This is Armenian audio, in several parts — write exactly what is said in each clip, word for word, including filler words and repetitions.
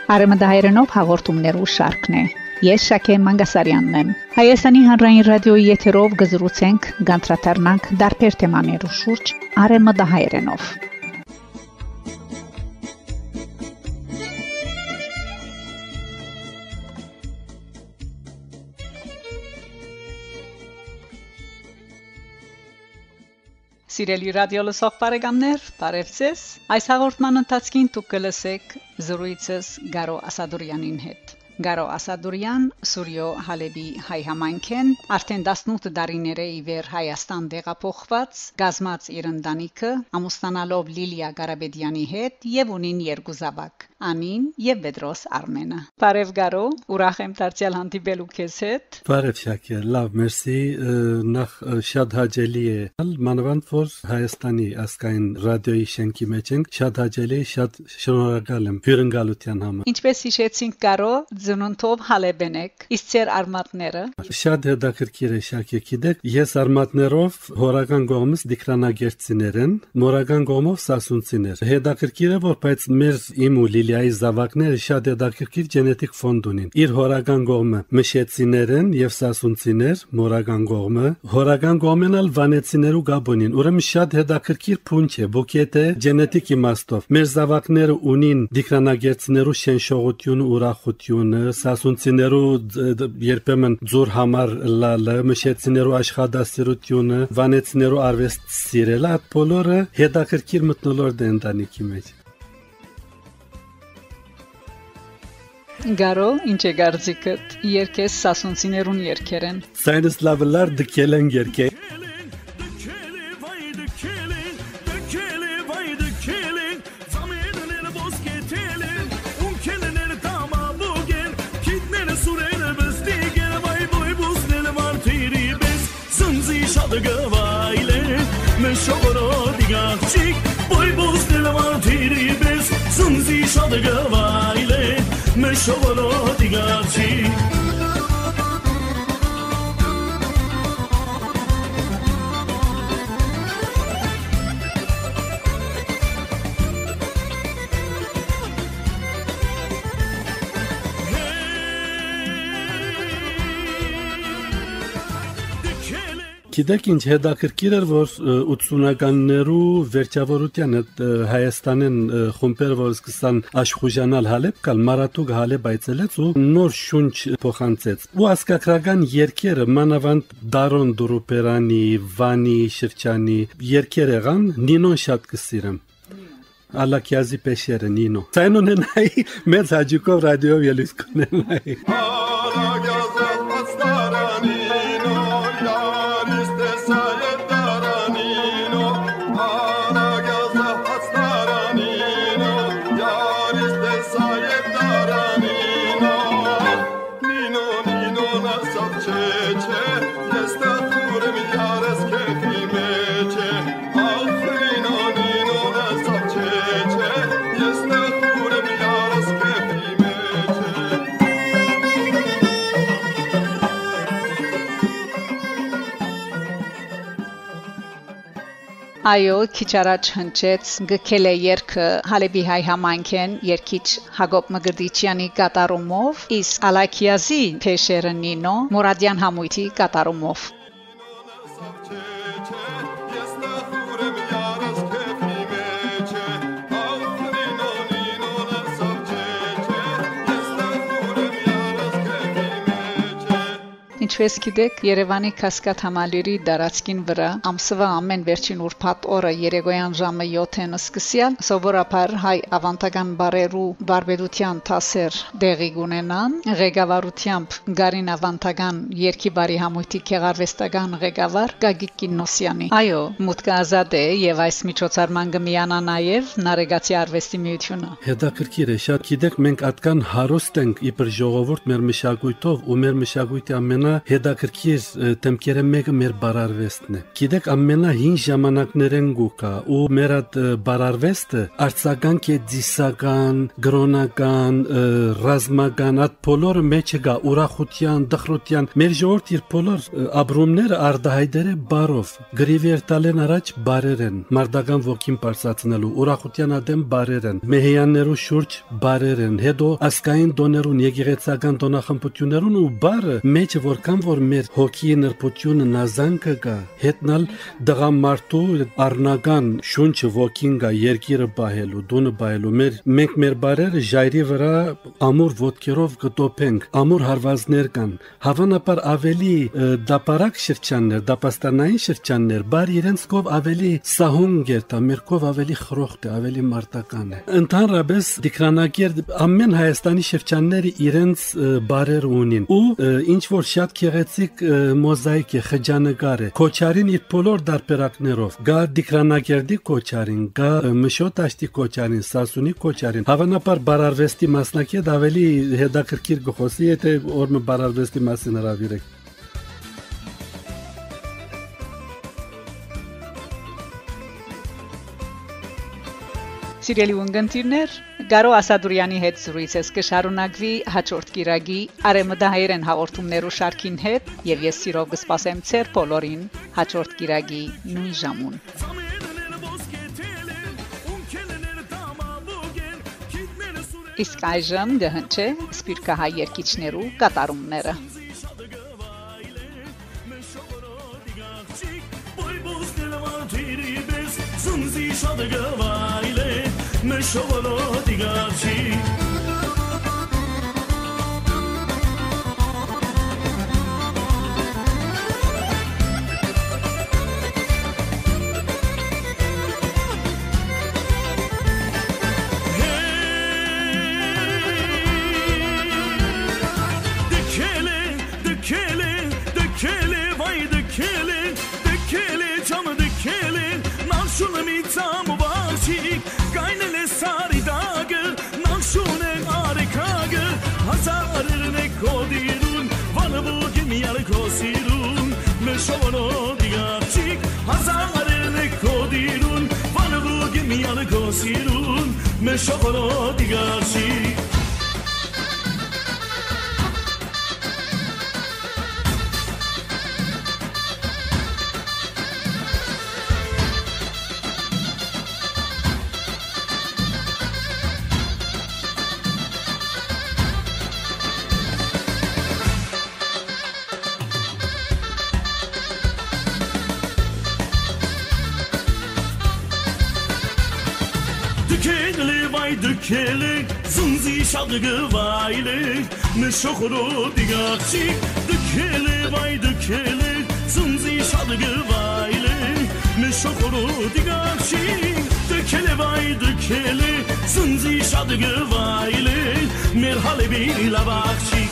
Արեմդահայերենով հաղորդումներու շարքն է։ Ես Շակե Մանգասարյանն եմ։ Հայաստանի հանրային ռադիոյի եթերով գզրուցենք, գանտրատարնանք դարբեր թեմաներու շուրջ արեմդահայերենով։ Սիրելի ռադիո լսող բարեկամներ, բարև ձեզ։ Այս հաղորդման ընթացքին դուք կլսեք զրույցս Գարո Ասադուրյանին հետ։ Գարո Ասադուրյան Սուրյո Հալեբի հայ համայնքեն արդեն տասնութ տարիներ է ի վեր Հայաստան տեղափոխված, գազմած իր ընտանիքը, ամուսնանալով Լիլիա Ղարաբեդյանի հետ եւ ունին երկու զավակ՝ Անին եւ Պետրոս Արմենը։ Բարև Գարո, ուրախ եմ դարձյալ հանդիպելու քեզ հետ։ Բարև Շակե, լավ, մերսի, նախ շատ հաճելի է, մանավանդ որ Հայաստանի ազգային ռադիոյի շենքի մեջ ենք, շատ հաճելի է, շատ շնորհակալ եմ հյուրընկալության համար։ Ինչպես հիշեցինք Գարո, ծնունդով Հալեբեն եք, իսկ ձեր արմատները։ Շատ հետաքրքիր է Շակե, գիտեք, ես արմատներով հորական կողմից դիկրանագերծիներ են, մորական կողմով սասունցիներ։ Հետաքրքիր է, որ բայց մեր իմ ու Լիլիայի զավակները շատ հետաքրքիր գենետիկ ֆոնդ ունին։ Իր հորական կողմը մշեցիներ են եւ սասունցիներ, մորական կողմը, հորական կողմն էլ վանեցիներ ու գաբոնին։ Ուրեմն շատ հետաքրքիր փունջ է, բուկետ է գենետիկ իմաստով։ Մեր զավակները ունին դիկրանագերծիներու շնշողություն, ուրախություն, սասունցիներու երբեմն ձոր համար լալը, մշեցիներու աշխատասիրությունը, վանեցիներու արվեստ սիրելը, այդ բոլորը հետաքրքիր մթնոլորտ է ընտանիքի մեջ։ Գարո, ինչ է գարձիկդ, երկես սասունցիներուն երկեր են։ Սայնս լավլար դկել են երկեր։ Me şovolati garci Գիտեք ինչ հետաքրքիր էր, որ ութսունականներու վերջավորության Հայաստանեն խումբերը, որ սկսան աշխուժանալ Հալեբ, կալ Մարատուկ Հալեբ այցելեց ու նոր շունչ փոխանցեց։ Ու ասկակրական երկերը, մանավանդ Դարոն Դուրուպերանի, Վանի շրջանի երկեր եղան, Նինոն շատ կսիրեմ։ Ալակյազի Պեշերը Նինո։ Ցայնուն են այ մեծ հաջուկով ռադիոյով ելույթ կունեն այ։ Այո, քիչ առաջ հնչեց գքել է երգը Հալեբի հայ համայնքեն երկիչ Հակոբ Մգրտիչյանի կատարումով, իսկ Ալակյազի Փեշերը Նինո Մուրադյան համույթի կատարումով։ Ինչպես գիտեք, Երևանի Կասկադ համալիրի դարածքին վրա ամսվա ամեն վերջին ուրբաթ օրը երեկոյան ժամը յոթին սկսյալ սովորաբար հայ ավանդական բարերու բարբերության տասեր դեղի ունենան ղեկավարությամբ Գարին ավանդական երկի բարի համույթի քեղարվեստական ղեկավար Գագիկ Կինոսյանի։ Այո, մուտքը ազատ է եւ այս միջոցառման կմիանա նաեւ Նարեգացի արվեստի միությունը։ Հետաքրքիր է, շատ գիտեք, մենք այդքան հարուստ ենք իբր ժողովուրդ մեր մշակույթով ու մեր մշակույթի ամենա հետաքրքիր թեմքերը մեկը մեր բարարվեստն է։ Գիտեք, ամենահին ժամանակներեն գուկա ու մեր այդ բարարվեստը արձական կեդիսական, գրոնական, ռազմական այդ բոլորը մեջը գա ուրախության, դխրության։ Մեր ժողովուրդը իր բոլոր ապրումները արդահայտել է բարով։ Գրիվեր տալեն առաջ բարեր են, մարդական ոգին բարձրացնելու, ուրախության ադեմ բարեր են, մեհյաններու շուրջ բարեր են, հետո ասկային դոներուն, եկեղեցական դոնախմբություններուն ու բարը մեջը որքան որ մեր հոգի նրբությունը նազանքը կա, հետնալ դղամարտու առնական շունչը ոգին կա երկիրը բահելու, դունը բահելու։ Մեր մենք մեր բարերը ժայռի վրա ամուր ոտքերով կտոփենք, ամուր հարվածներ կան։ Հավանաբար ավելի դապարակ շրջաններ, դապաստանային շրջաններ, բար իրենց կով ավելի սահուն գերտա, մեր կով ավելի խրոխտ է, ավելի մարտական է։ Ընդհանրապես դիկրանակեր ամեն Հայաստանի շրջանները իրենց բարեր ունին ու ինչ որ շատ գեղեցիկ մոզաիկ է, խճանկար է։ Քոչարին իր բոլոր դարբերակներով, գա դիկրանակերդի քոչարին, գա մշոտաշտի քոչարին, սասունի քոչարին։ Հավանաբար բարարվեստի մասնակետ ավելի հետաքրքիր գխոսի, եթե օրը բարարվեստի մասին հրավիրեք։ Սիրելի ունգընտիրներ, Գարո Ասադուրյանի հետ զրույցս կշարունակվի հաջորդ կիրագի արեմդահայերեն հաղորդումներու շարքին հետ եւ ես սիրով կսպասեմ ձեր բոլորին հաջորդ կիրագի նույն ժամուն։ Իսկ այժմ գհնչե սպիրկահայ երգիչներու կատարումները։ Sunzi şadgavayle meşovolodi garchi Dikele dikele dikele vay dikele dikele çam dikele Şunu mi tam varçik kaynele sari dagı Nakşunen arikagı Hazarne kodirun Vanı bugün yar kosirun Meşono digarçik Hazarne kodirun Vanı bugün yar kosirun Meşono digarçik Dikele vay dikele zunzi şadgavayle meşokhro digarçik Dikele vay dikele zunzi şadgavayle meşokhro digarçik Dikele vay dikele zunzi şadgavayle merhale bir lavakçik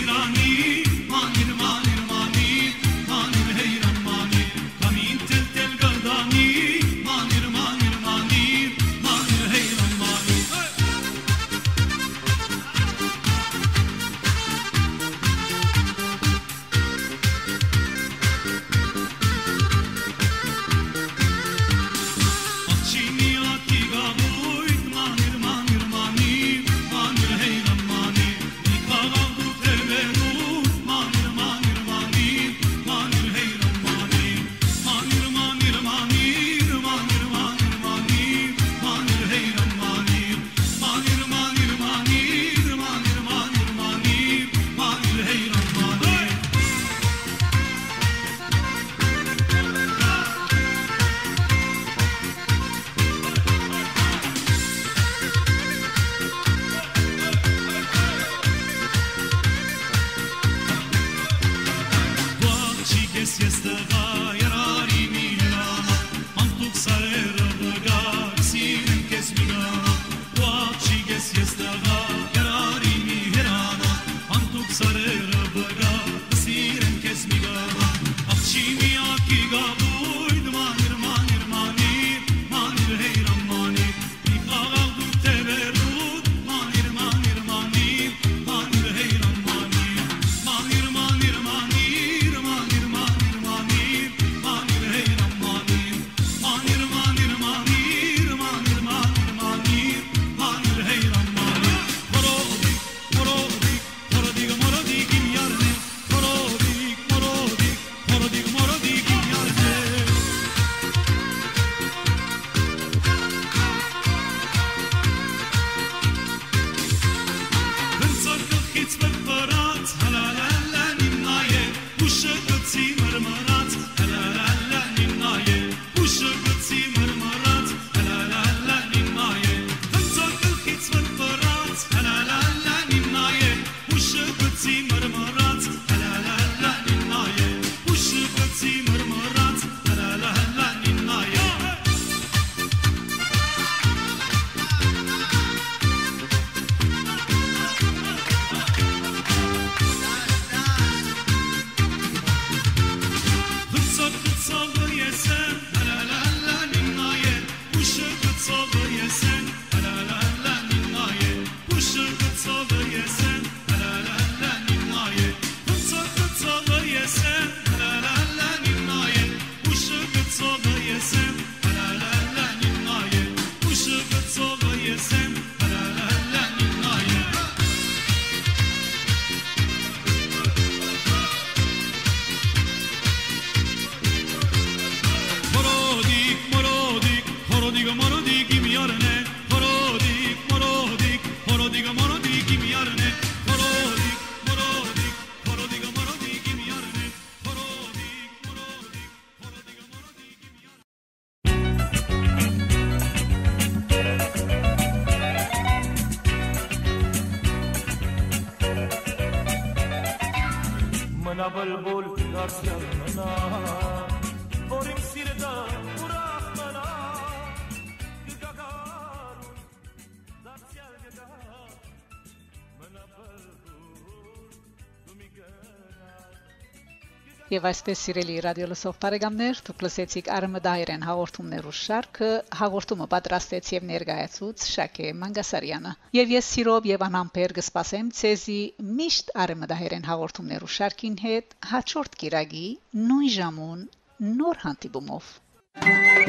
Sirani, manir manir manir, manir hey ramani, kamin tel tel Եվ այսպես սիրելի ռադիո լսող բարեկամներ, դուք լսեցիք Արմդայրեն հաղորդումներու շարքը, հաղորդումը պատրաստեց եւ ներկայացուց Շակե Մանգասարյանը։ Եվ ես սիրով եւ անհամբեր կսպասեմ ցեզի միշտ Արմդայրեն հաղորդումներու շարքին հետ հաջորդ կիրագի նույն ժամուն նոր հանդիպումով։